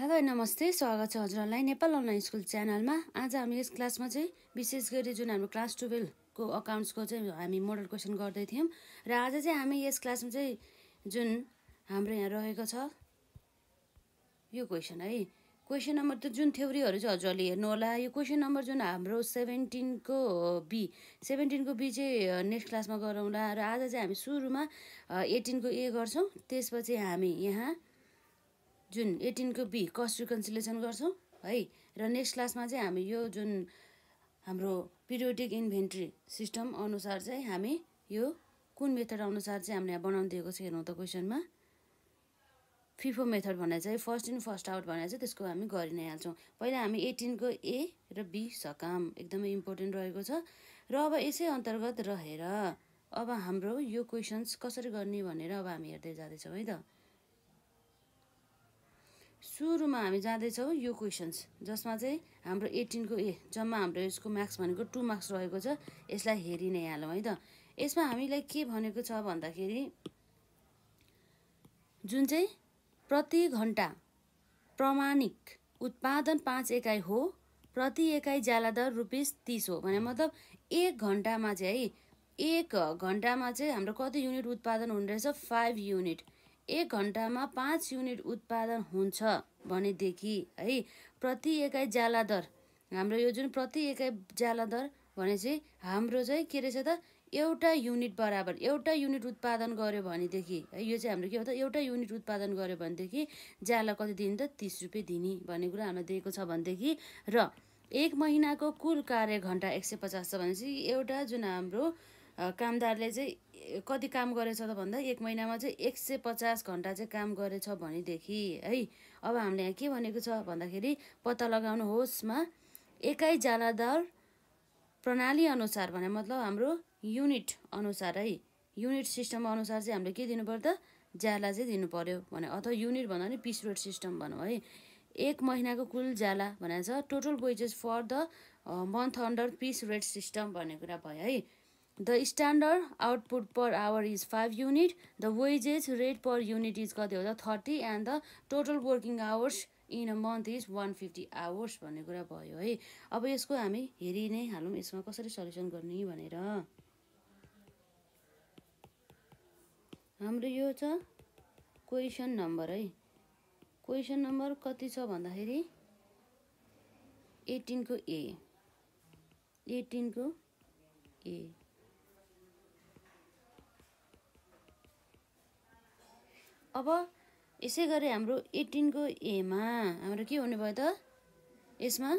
Hello नमस्ते, स्वागत छ हजुरहरूलाई नेपाल अनलाइन स्कुल च्यानलमा। आज हामी यस क्लासमा चाहिँ विशेष गरी जुन हाम्रो क्लास 12 को अकाउन्ट्सको चाहिँ हामी मोडल क्वेसन गर्दै थियौँ र आज चाहिँ हामी यस क्लासमा चाहिँ जुन हाम्रो यहाँ रहेको छ यो क्वेसन है। क्वेसन नम्बर त जुन थ्योरीहरू चाहिँ हजुरहरूले हेर्नु होला। यो क्वेसन नम्बर जुन हाम्रो 17 को बी चाहिँ नेक्स्ट क्लासमा गरौँला र आज चाहिँ हामी सुरुमा 18 को ए गर्छौँ। त्यसपछि हामी यहाँ जुन 18 को बी कस्ट रिकन्सिलेसन गर्छौँ है। र नेक्स्ट क्लासमा चाहिँ हामी यो जुन हाम्रो पिरियोडिक इन्भेन्ट्री सिस्टम अनुसार चाहिँ हामी यो कुन मेथड अनुसार चाहिँ हामीले यहाँ बनाउनु दिएको छ हेर्नु त क्वेसनमा। फिफो मेथड भनेर चाहिँ फर्स्ट इन फर्स्ट आउट भनेर चाहिँ त्यसको हामी गरि नै हाल्छौँ। पहिला हामी 18 को ए र बी सकाम एकदमै इम्पोर्टेन्ट रहेको छ र अब यसै अन्तर्गत रहेर अब हाम्रो यो क्वेसन्स कसरी गर्ने भनेर अब हामी हेर्दै जाँदैछौँ है त। सुरुमा हामी जाँदैछौँ यो क्वेसन्स जसमा चाहिँ हाम्रो 18 को ए जम्मा हाम्रो यसको मार्क्स भनेको 2 मार्क्स रहेको छ। यसलाई हेरि नै हालौँ है त। यसमा हामीलाई के भनेको छ भन्दाखेरि जुन चाहिँ प्रति घण्टा प्रमाणिक उत्पादन 5 एकाइ हो, प्रति एकाइ ज्याला दर ₹30 हो भने मतलब 1 घण्टामा चाहिँ है 1 घण्टामा चाहिँ हाम्रो कति युनिट उत्पादन हुने रहेछ 5 युनिट। 1 घण्टामा 5 युनिट उत्पादन हुन्छ भनेदेखि है प्रति एकाइ ज्याला दर हाम्रो यो जुन प्रति एकाइ ज्याला दर भने चाहिँ हाम्रो चाहिँ के रहेछ त एउटा युनिट बराबर एउटा युनिट उत्पादन गर्यो भनेदेखि है यो चाहिँ हाम्रो के हो त एउटा युनिट उत्पादन गर्यो भनेदेखि ज्याला कति दिने त 30 रुपियाँ दिने भन्ने कुरा हामीलाई दिएको छ भनेदेखि र 1 महिनाको कुल कार्य घण्टा 150 छ भनेपछि एउटा जुन हाम्रो कामदारले चाहिँ कति काम गरेछ त भन्दा 1 महिनामा चाहिँ 150 घण्टा चाहिँ काम गरेछ भनेदेखि है अब हामीले यहाँ के भनेको छ भन्दाखेरि पत्ता लगाउनुहोस् मा एकाइ ज्याला दर प्रणाली अनुसार भने मतलब हाम्रो युनिट अनुसार है युनिट सिस्टम अनुसार चाहिँ हामीले के दिनु पर्यो त ज्याला चाहिँ दिनु पर्यो भने अथवा युनिट भन्दा नि पिस रेट सिस्टम भनौँ है। 1 महिनाको कुल ज्याला भनेको छ total wages for the month under piece rate system भन्ने कुरा भयो है। The standard output per hour is 5 unit. The wages rate per unit is कति हो त 30 and the total working hours in a month is 150 hours भन्ने कुरा भयो है। अब यसको हामी हेरि नै हालौँ यसमा कसरी सल्युसन गर्ने भनेर। हाम्रो यो छ क्वेसन नम्बर है। क्वेसन नम्बर कति छ भन्दाखेरि 18 को ए 18 को ए अब यसै गरी हाम्रो 18 को ए मा हाम्रो के हुने भयो त यसमा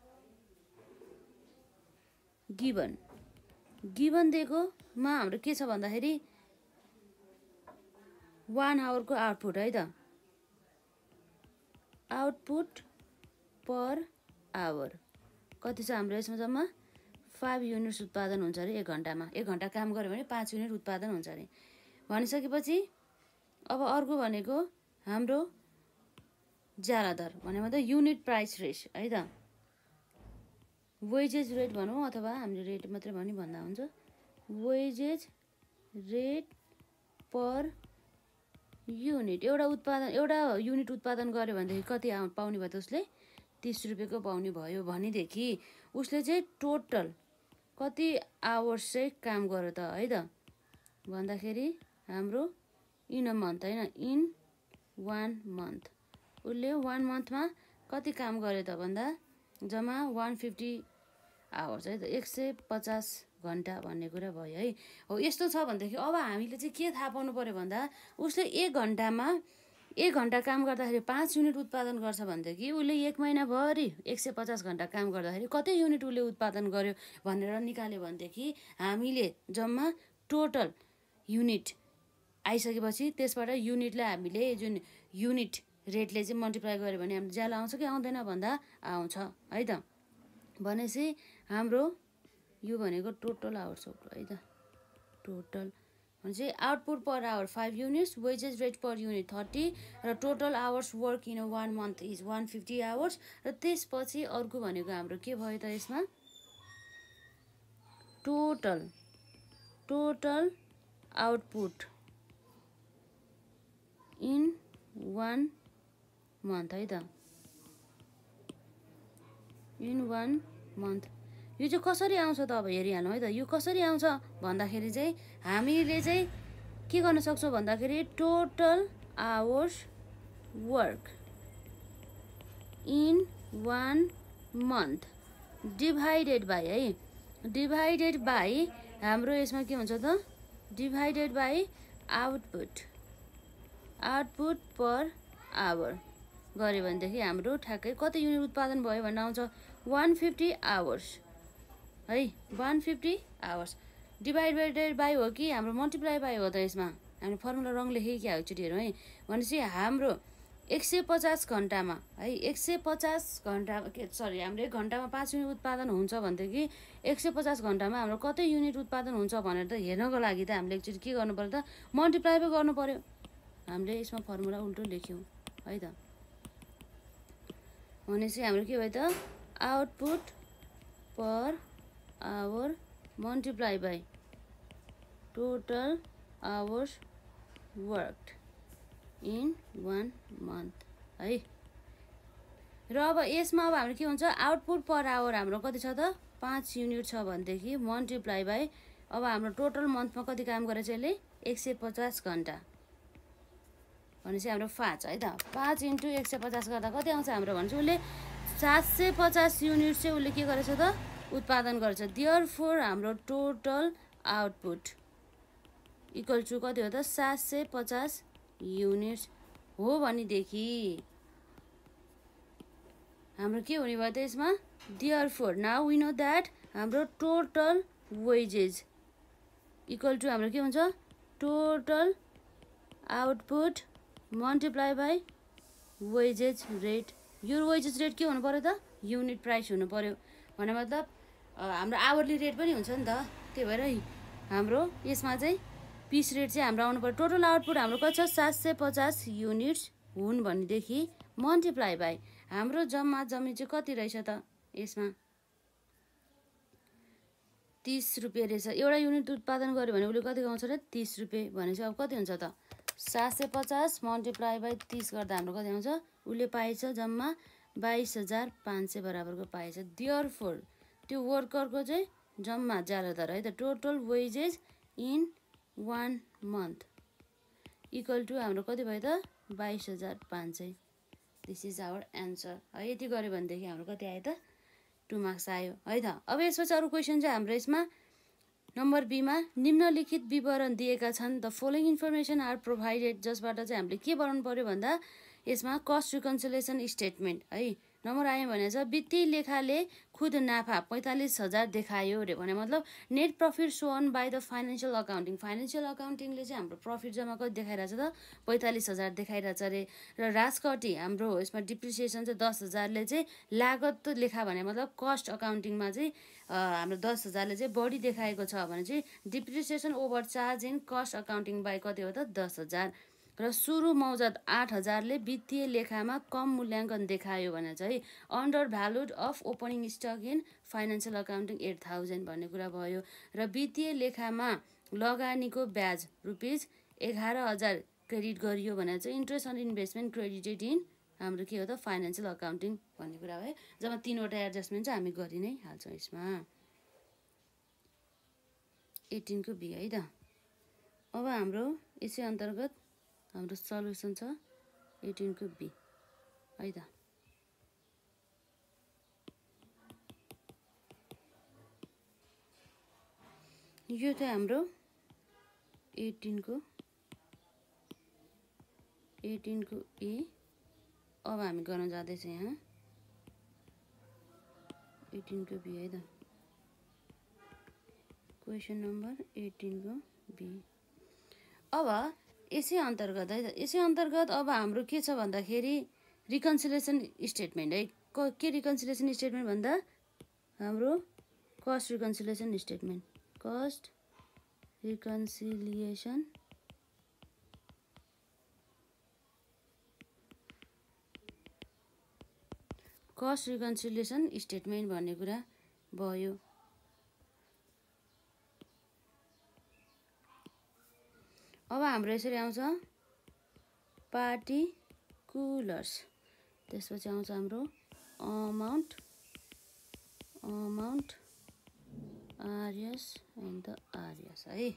गिभन दिएको मा हाम्रो के छ भन्दाखेरि 1 आवरको आउटपुट है त आउटपुट पर आवर कति छ हाम्रो यसमा जम्मा 5 युनिट्स उत्पादन हुन्छ अरे 1 घण्टामा। 1 घण्टा काम गर्यो भने 5 युनिट उत्पादन हुन्छ अरे भनिसकेपछि अब अर्को भनेको हाम्रो ज्याला दर भने मतलब युनिट प्राइस रेट है त वेजेज रेट भनौँ अथवा हामीले रेट मात्रै भनी भन्दा हुन्छ वेजेज रेट पर युनिट एउटा युनिट उत्पादन गर्यो भनेदेखि कति पाउने भयो त उसले 30 रुपियाँको पाउने भयो भनेदेखि उसले चाहिँ टोटल कति आवर्स चाहिँ काम गर्यो त है त भन्दाखेरि हाम्रो इन अ मन्थ होइन इन 1 मन्थ उसले 1 मन्थमा कति काम गर्यो त भन्दा जम्मा 150 आवर्स है त 150 घण्टा भन्ने कुरा भयो है। हो यस्तो छ भनेदेखि अब हामीले चाहिँ के थाहा पाउनु पर्यो भन्दा उसले 1 घण्टामा 1 घण्टा काम गर्दाखेरि 5 युनिट उत्पादन गर्छ भनेदेखि उसले 1 महिनाभरि 150 घण्टा काम गर्दाखेरि कति युनिट उसले उत्पादन गर्यो भनेर निकाल्यो भनेदेखि हामीले जम्मा टोटल युनिट आइसकेपछि त्यसबाट युनिटलाई हामीले जुन युनिट रेटले चाहिँ मल्टिप्लाई गर्यो भने हाम्रो ज्याला आउँछ कि आउँदैन भन्दा आउँछ है त। भनेपछि हाम्रो यो भनेको टोटल आवर्स हो है त टोटल भनेपछि output per hour 5 units wages rate per unit 30 र total hours work in 1 month is 150 hours र त्यसपछि अर्को भनेको हाम्रो के भयो त यसमा टोटल आउटपुट इन 1 मन्थ है त इन 1 मन्थ। यो चाहिँ कसरी आउँछ त अब हेरिहालौँ है त। यो कसरी आउँछ भन्दाखेरि चाहिँ हामीले चाहिँ के गर्न सक्छौँ भन्दाखेरि total hours work in 1 month divided by है, डिभाइडेड बाई हाम्रो यसमा के हुन्छ त divided by output, output per hour गऱ्यो भनेदेखि हाम्रो ठ्याक्कै कति युनिट उत्पादन भयो भन्ने आउँछ 150 आवर्स है। 150 आवर्स डिभाइडेड बाई हो कि हाम्रो मल्टिप्लाई बाई हो त। यसमा हामीले फर्मुला रङ लेखेँ क्या एकचोटि हेरौँ है। भनेपछि हाम्रो 150 घन्टामा है 150 घन्टा सरी हाम्रो 1 घन्टामा 5 युनिट उत्पादन हुन्छ भनेदेखि 150 घन्टामा हाम्रो कति युनिट उत्पादन हुन्छ भनेर त हेर्नको लागि त हामीले एकचोटि के गर्नु पर्यो त मल्टिप्लाई पो गर्नु पर्यो। हामीले यसमा फर्मुला उल्टो लेख्यौँ है त। भनेपछि हाम्रो के भयो त output per hour multiply by total hours worked in 1 month है। र अब यसमा अब हाम्रो के हुन्छ आउटपुट पर आवर हाम्रो कति छ त 5 युनिट छ भनेदेखि मल्टिप्लाई बाई अब हाम्रो टोटल मन्थमा कति काम गरेछ यसले 150 घन्टा भनेपछि हाम्रो 5 है त। 5 इन्टु 150 गर्दा कति आउँछ हाम्रो भन्छ उसले 750 युनिट चाहिँ उसले के गरेछ त उत्पादन गर्छ। देयरफोर हाम्रो टोटल आउटपुट इक्वल टु कति हो त 750 युनिट्स हो भनेदेखि हाम्रो के हुने भयो त यसमा therefore now we know that हाम्रो टोटल वेजेस इक्वल टु हाम्रो के हुन्छ total output multiply by wages rate. यो वेजेस रेट के हुनु पर्यो त युनिट प्राइस हुनु पर्यो भने मतलब हाम्रो आवरली रेट पनि हुन्छ नि त। त्यही भएर हाम्रो यसमा चाहिँ पिस रेट चाहिँ हाम्रो आउनु पर्यो। टोटल आउटपुट हाम्रो कति छ 750 युनिट्स हुन् भनेदेखि मल्टिप्लाई बाई हाम्रो जम्मा जम्मी चाहिँ कति रहेछ त यसमा 30 रुपियाँ रहेछ। एउटा युनिट उत्पादन गर्यो भने उसले कति गाउँछ र 30 रुपियाँ भनेपछि अब कति हुन्छ त 750 मल्टिप्लाई बाई 30 गर्दा हाम्रो कति आउँछ उसले पाएछ जम्मा 22,500 बराबरको पाएछ। देयरफोर त्यो वर्करको चाहिँ जम्मा ज्यादातर है त total wages in 1 month equal to हाम्रो कति भयो त 22,500। दिस इज आवर एन्सर है। यति गऱ्यो भनेदेखि हाम्रो कति आयो त 2 मार्क्स आयो है त। अब यसपछि अरू क्वेसन चाहिँ हाम्रो यसमा नम्बर बीमा निम्नलिखित विवरण दिएका छन् the following information are provided जसबाट चाहिँ हामीले के बनाउनु पर्यो भन्दा यसमा कस्ट रिकन्सिलेसन स्टेटमेन्ट है नम्बर आयो भने चाहिँ वित्तीय लेखाले खुद नाफा 45,000 देखायो रे भने मतलब net profit shown by the financial accounting. Financial अकाउन्टिङले चाहिँ हाम्रो प्रफिट जम्मा कति देखाइरहेछ त 45,000 देखाइरहेछ रे। र राजकटी हाम्रो यसमा डिप्रिसिएसन चाहिँ 10,000ले चाहिँ लागत लेखा भने मतलब कस्ट अकाउन्टिङमा चाहिँ हाम्रो 10,000ले चाहिँ बढी देखाएको छ भने चाहिँ depreciation over charge in cost accounting by कति हो त 10,000 र सुरु मौजत 8,000ले वित्तीय लेखामा कम मूल्याङ्कन देखायो भने चाहिँ under valued of opening stock in financial accounting 8,000 भन्ने कुरा भयो। र वित्तीय लेखामा लगानीको ब्याज रुपिस 11,000 क्रेडिट गरियो भने चाहिँ interest on investment credited in हाम्रो के हो त फाइनेन्शियल अकाउन्टिङ भन्ने कुरा भयो। जब 3वटा एडजस्टमेन्ट चाहिँ हामी गरि नै हाल्छौँ यसमा 18 को बी है त। अब हाम्रो यसै अन्तर्गत हाम्रो सल्युसन छ 18 को बी है त। यो चाहिँ हाम्रो 18 को ए। अब हामी गर्न जाँदैछ यहाँ 18 को बी है त। क्वेसन नम्बर 18 को बी। अब यसै अन्तर्गत है त यसै अन्तर्गत अब हाम्रो के छ भन्दाखेरि रिकन्सिलेसन स्टेटमेन्ट है। के रिकन्सिलेसन स्टेटमेन्ट भन्दा हाम्रो cost reconciliation statement cost reconciliation statement भन्ने कुरा भयो। अब हाम्रो यसरी आउँछ पार्टिकुलर्स त्यसपछि आउँछ हाम्रो amount amount RS and the RS है।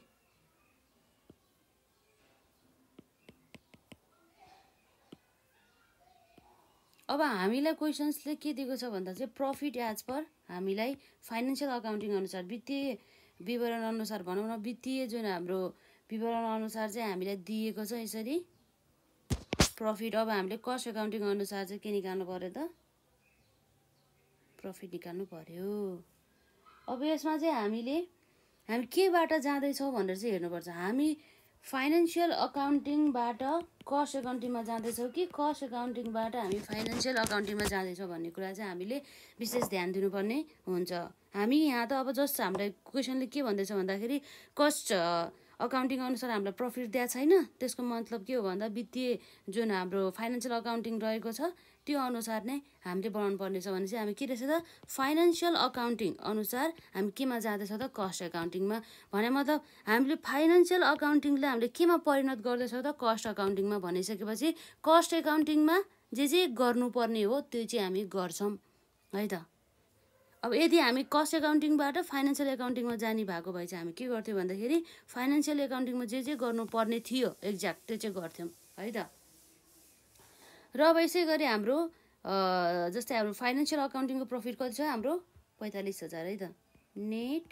अब हामीलाई क्वेसन्सले के दिएको छ भन्दा चाहिँ प्रफिट एज पर हामीलाई फाइनेन्सियल अकाउन्टिङ अनुसार वित्तीय विवरण अनुसार भनौँ न, वित्तीय जुन हाम्रो विवरण अनुसार चाहिँ हामीलाई दिएको छ यसरी प्रफिट। अब हामीले कस्ट एकाउन्टिङ अनुसार चाहिँ के निकाल्नु पर्यो त, प्रफिट निकाल्नु पर्यो। अब यसमा चाहिँ हामी केबाट जाँदैछौँ भनेर चाहिँ हेर्नुपर्छ। हामी फाइनेन्सियल अकाउन्टिङबाट कस्ट एकाउन्टिङमा जाँदैछौँ कि कस्ट एकाउन्टिङबाट हामी फाइनेन्सियल अकाउन्टिङमा जाँदैछौँ भन्ने कुरा चाहिँ हामीले विशेष ध्यान दिनुपर्ने हुन्छ। हामी यहाँ त अब जस्ट हामीलाई क्वेसनले के भन्दैछ भन्दाखेरि कस्ट अकाउन्टिङ अनुसार हामीलाई प्रफिट दिएको छैन, त्यसको मतलब के हो भन्दा वित्तीय जुन हाम्रो फाइनेन्सियल अकाउन्टिङ रहेको छ त्यो अनुसार नै हामीले बनाउनु पर्नेछ भने चाहिँ हामी के रहेछ त फाइनेन्सियल अकाउन्टिङ अनुसार हामी केमा जाँदैछ त कस्ट एकाउन्टिङमा। भने मतलब हामीले फाइनेन्सियल अकाउन्टिङले हामीले केमा परिणत गर्दैछौँ त कस्ट एकाउन्टिङमा भनिसकेपछि कस्ट एकाउन्टिङमा जे गर्नुपर्ने हो त्यो चाहिँ हामी गर्छौँ है त। अब यदि हामी कस्ट एकाउन्टिङबाट फाइनेन्सियल एकाउन्टिङमा जाने भएको भए चाहिँ हामी के गर्थ्यौँ भन्दाखेरि फाइनेन्सियल एकाउन्टिङमा जे गर्नुपर्ने थियो एक्ज्याक्ट त्यो चाहिँ गर्थ्यौँ है त। र अब यसै गरी हाम्रो जस्तै हाम्रो फाइनेन्सियल अकाउन्टिङको प्रफिट कति छ हाम्रो 45,000 है त। Net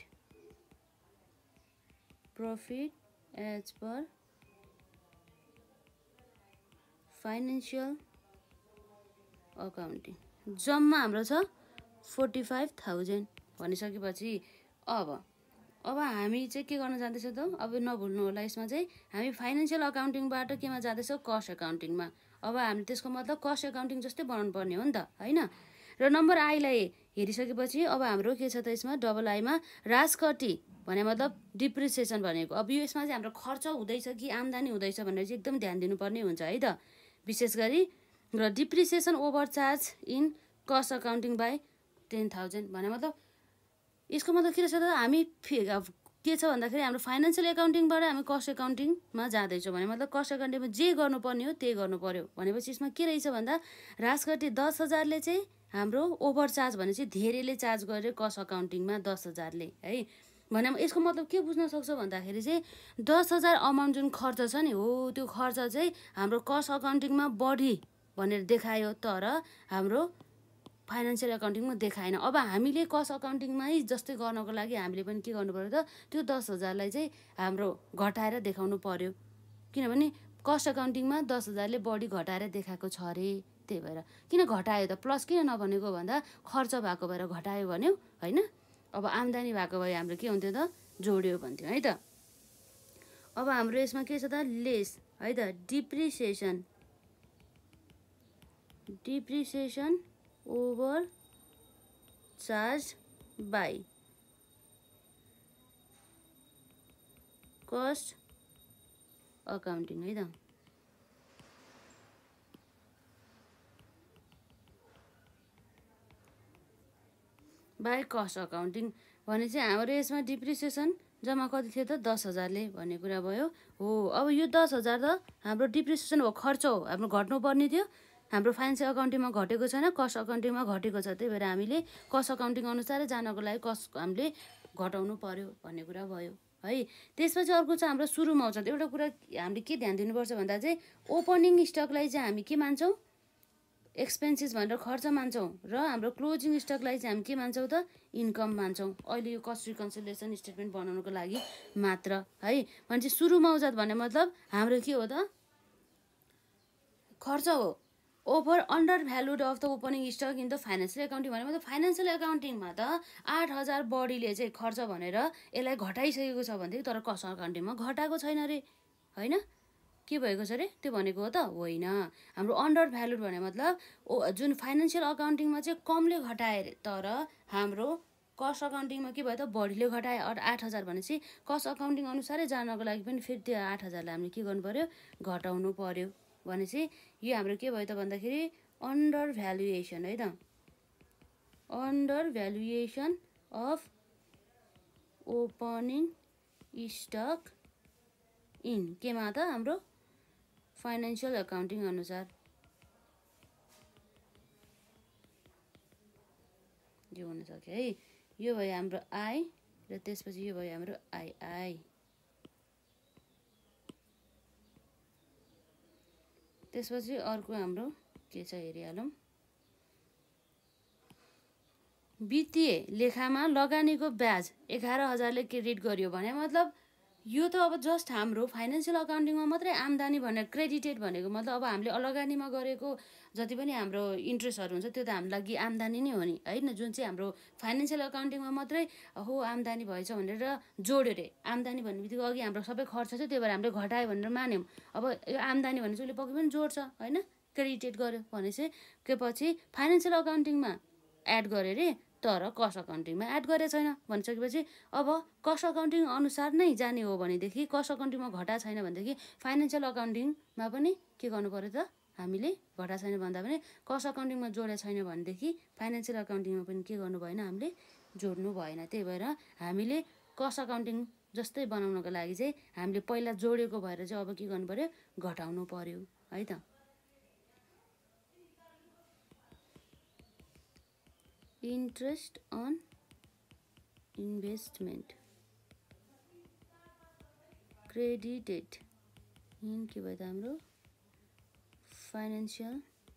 profit as per financial accounting जम्मा हाम्रो छ 45,000 भनिसकेपछि अब हामी चाहिँ के गर्न जाँदैछौँ त, अब नभुल्नु होला यसमा चाहिँ हामी फाइनेन्सियल अकाउन्टिङबाट केमा जाँदैछौँ कस्ट एकाउन्टिङमा। अब हामीले त्यसको मतलब कस्ट एकाउन्टिङ जस्तै बनाउनु पर्ने हो नि त होइन। र नम्बर आईलाई हेरिसकेपछि अब हाम्रो के छ त यसमा डबल आईमा राजकटी भने मतलब डिप्रिसिएसन भनेको। अब यो यसमा चाहिँ हाम्रो खर्च हुँदैछ कि आम्दानी हुँदैछ भनेर चाहिँ एकदम ध्यान दिनुपर्ने हुन्छ है त विशेष गरी। र depreciation overcharge in cost accounting by 10,000 भने मतलब यसको मतलब के रहेछ त हामी के छ भन्दाखेरि हाम्रो फाइनेन्सियल एकाउन्टिङबाट हामी कस्ट एकाउन्टिङमा जाँदैछौँ भने मतलब कस्ट एकाउन्टिङमा जे गर्नुपर्ने हो त्यही गर्नु पर्यो भनेपछि यसमा के रहेछ भन्दा राजकटी 10,000ले चाहिँ हाम्रो ओभरचार्ज भनेपछि धेरैले चार्ज गर्यो कस्ट अकाउन्टिङमा 10,000ले है। भने यसको मतलब के बुझ्न सक्छौँ भन्दाखेरि चाहिँ 10,000 अमाउन्ट जुन खर्च छ नि हो त्यो खर्च चाहिँ हाम्रो कस्ट अकाउन्टिङमा बढी भनेर देखायो तर हाम्रो फाइनेन्सियल अकाउन्टिङमा देखाएन। अब हामीले कस्ट अकाउन्टिङमै जस्तै गर्नको लागि हामीले पनि के गर्नु पर्यो त त्यो 10,000लाई चाहिँ हाम्रो घटाएर देखाउनु पर्यो किनभने कस्ट अकाउन्टिङमा 10,000ले बढी घटाएर देखाएको छ अरे त्यही भएर। किन घटायो त, प्लस किन नभनेको भन्दा खर्च भएको भएर घटायो भन्यो होइन। अब आम्दानी भएको भए हाम्रो के हुन्थ्यो त जोड्यो भन्थ्यो है त। अब हाम्रो यसमा के छ त लेस है त depreciation over charge by cost accounting है त। बाई कस्ट अकाउन्टिङ भने चाहिँ हाम्रो यसमा डिप्रिसिएसन जम्मा कति थियो त 10,000ले भन्ने कुरा भयो हो। अब यो 10,000 त हाम्रो डिप्रिसिएसन हो खर्च हो हाम्रो घट्नुपर्ने थियो, हाम्रो फाइनेन्सियल अकाउन्टिङमा घटेको छैन कस्ट अकाउन्टिङमा घटेको छ त्यही भएर हामीले कस्ट अकाउन्टिङ अनुसारै जानको लागि कस्ट हामीले घटाउनु पर्यो भन्ने कुरा भयो है। त्यसपछि अर्को चाहिँ हाम्रो सुरुमा आउँछ एउटा कुरा हामीले के ध्यान दिनुपर्छ भन्दा चाहिँ ओपनिङ स्टकलाई चाहिँ हामी के मान्छौँ एक्सपेन्सेस भनेर खर्च मान्छौँ र हाम्रो क्लोजिङ स्टकलाई चाहिँ हामी के मान्छौँ त इन्कम मान्छौँ अहिले यो कस्ट रिकन्सिलिएसन स्टेटमेन्ट बनाउनुको लागि मात्र है। भने चाहिँ सुरुमा आउँछ भने मतलब हाम्रो के हो त खर्च हो over under valued of the opening stock in the financial accounting भने मतलब फाइनेन्सियल अकाउन्टिङमा त 8,000 बढीले चाहिँ खर्च भनेर यसलाई घटाइसकेको छ भनेदेखि तर कस्ट अकाउन्टिङमा घटाएको छैन रे होइन। के भएको छ अरे त्यो भनेको हो त होइन। हाम्रो अन्डर भ्यालुड भने मतलब जुन फाइनेन्सियल अकाउन्टिङमा चाहिँ कमले घटाए तर हाम्रो कस्ट अकाउन्टिङमा के भयो त बढीले घटाए 8,000 भनेपछि कस्ट अकाउन्टिङ अनुसारै जानको लागि पनि फेरि त्यो 8,000लाई हामीले के गर्नु पर्यो घटाउनु पर्यो भनेपछि यो हाम्रो के भयो त भन्दाखेरि अन्डर भ्यालुएसन है त। Under valuation of opening stock in केमा त हाम्रो फाइनेन्सियल अकाउन्टिङ अनुसार यो हुन सक्यो है। यो भयो हाम्रो आई र त्यसपछि यो भयो हाम्रो आई। त्यसपछि अर्को हाम्रो के छ हेरिहालौँ। वित्तीय लेखामा लगानीको ब्याज 11,000ले क्रेडिट गरियो भने मतलब यो त अब जस्ट हाम्रो फाइनेन्सियल अकाउन्टिङमा मात्रै आम्दानी भनेर क्रेडिटेड भनेको मतलब अब हामीले लगानीमा गरेको जति पनि हाम्रो इन्ट्रेस्टहरू हुन्छ त्यो त हाम्रो लागि आम्दानी नै हो नि होइन। जुन चाहिँ हाम्रो फाइनेन्सियल अकाउन्टिङमा मात्रै हो आम्दानी भएछ भनेर जोड्यो रे। आम्दानी भन्ने बित्तिकै अघि हाम्रो सबै खर्च छ त्यही भएर हामीले घटायो भनेर मान्यौँ। अब यो आम्दानी भने चाहिँ उसले पक्कै पनि जोड्छ होइन, क्रेडिटेड गर्यो भने चाहिँ के पछि फाइनेन्सियल अकाउन्टिङमा एड गर्यो रे तर कस्ट अकाउन्टिङमा एड गरेको छैन भनिसकेपछि अब कस्ट अकाउन्टिङ अनुसार नै जाने हो भनेदेखि कस्ट अकाउन्टिङमा घटा छैन भनेदेखि फाइनेन्सियल अकाउन्टिङमा पनि के गर्नु पर्यो त हामीले घटा छैन भन्दा पनि कस्ट अकाउन्टिङमा जोडेको छैन भनेदेखि फाइनेन्सियल अकाउन्टिङमा पनि के गर्नु भएन हामीले जोड्नु भएन। त्यही भएर हामीले कस्ट अकाउन्टिङ जस्तै बनाउनको लागि चाहिँ हामीले पहिला जोडेको भएर चाहिँ अब के गर्नु पर्यो घटाउनु पर्यो है त। Interest on investment credited in के भयो त हाम्रो फाइनेन्सियल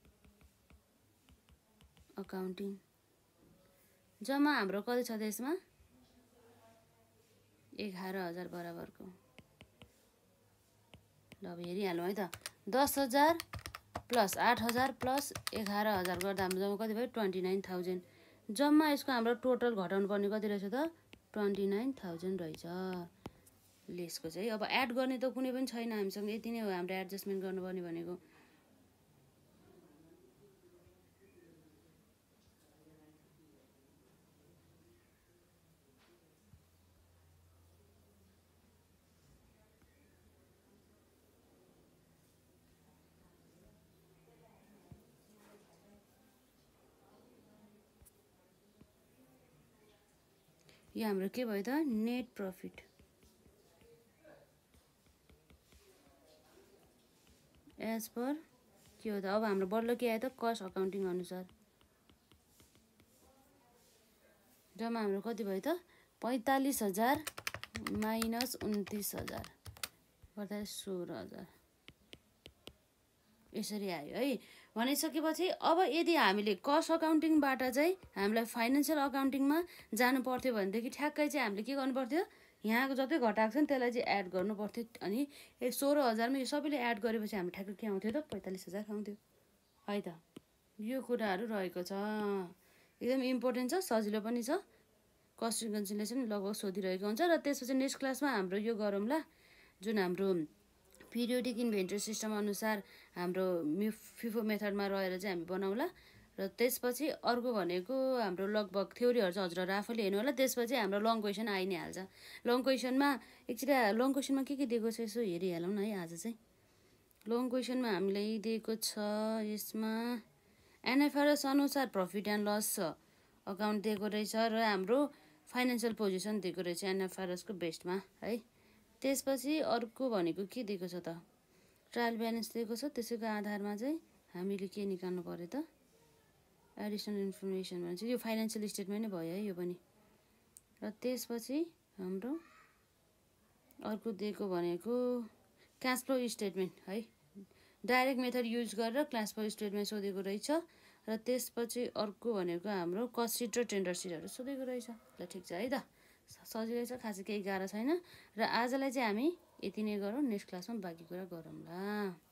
अकाउन्टिङ। जम्मा हाम्रो कति छ त्यसमा 11,000 बराबरको। ल अब हेरिहालौँ है त। 10,000 प्लस 8,000 प्लस 11,000 गर्दा हाम्रो जम्मा कति भयो 29,000। जम्मा यसको हाम्रो टोटल घटाउनु पर्ने कति रहेछ त 29,000 रहेछ लेसको चाहिँ। अब एड गर्ने त कुनै पनि छैन हामीसँग, यति नै हो हाम्रो एडजस्टमेन्ट गर्नुपर्ने भनेको। यो हाम्रो के भयो त नेट प्रफिट एज पर के हो त अब हाम्रो बल्ल के आयो त कस्ट अकाउन्टिङ अनुसार। जम्मा हाम्रो कति भयो त 45,000 माइनस 29,000 गर्दा 16,000 यसरी आयो है। भनिसकेपछि अब यदि हामीले कस्ट अकाउन्टिङबाट चाहिँ हामीलाई फाइनेन्सियल अकाउन्टिङमा जानु पर्थ्यो भनेदेखि ठ्याक्कै चाहिँ हामीले के गर्नु पर्थ्यो यहाँको जति घटाएको छ नि त्यसलाई चाहिँ एड गर्नु पर्थ्यो। अनि 16,000मा यो सबैले एड गरेपछि हाम्रो ठ्याक्कै के आउँथ्यो त 45,000 आउँथ्यो है त। यो कुराहरू रहेको छ, एकदम इम्पोर्टेन्ट छ, सजिलो पनि छ। कस्ट रिकन्सिलिएसन लगभग सोधिरहेको हुन्छ। र त्यसपछि नेक्स्ट क्लासमा हाम्रो यो गरौँला जुन हाम्रो पिरियोडिक इन्भेन्टरी सिस्टम अनुसार हाम्रो फिफो मेथडमा रहेर चाहिँ हामी बनाउला। र त्यसपछि अर्को भनेको हाम्रो लगभग थ्योरीहरू चाहिँ हजुरहरू आफैले हेर्नु होला। त्यसपछि हाम्रो लङ क्वेसन आइ नै हाल्छ। लङ क्वेसनमा एकचोटि लङ क्वेसनमा के दिएको छ यसो हेरिहालौँ न है। आज चाहिँ लङ क्वेसनमा हामीलाई दिएको छ यसमा एनएफआरएस अनुसार प्रफिट एन्ड लस अकाउन्ट दिएको रहेछ र हाम्रो फाइनेन्सियल पोजिसन दिएको रहेछ एनएफआरएसको बेस्टमा है। त्यसपछि अर्को भनेको के दिएको छ त ट्रायल ब्यालेन्स दिएको छ। त्यसैको आधारमा चाहिँ हामीले के निकाल्नु पर्यो त एडिसनल इन्फर्मेसन भन्छ। यो फाइनेन्सियल स्टेटमेन्ट नै भयो है यो पनि। र त्यसपछि हाम्रो अर्को दिएको भनेको क्यास फ्लो स्टेटमेन्ट है। डाइरेक्ट मेथड युज गरेर क्यास फ्लो स्टेटमेन्ट सोधेको रहेछ। र त्यसपछि अर्को भनेको हाम्रो कस्ट सिट र टेन्डर सिटहरू सोधेको रहेछ। ल ठिक छ है त, सजिलै छ, खासै केही गाह्रो छैन। र आजलाई चाहिँ हामी यति नै गरौँ, नेक्स्ट क्लासमा बाँकी कुरा गरौँला।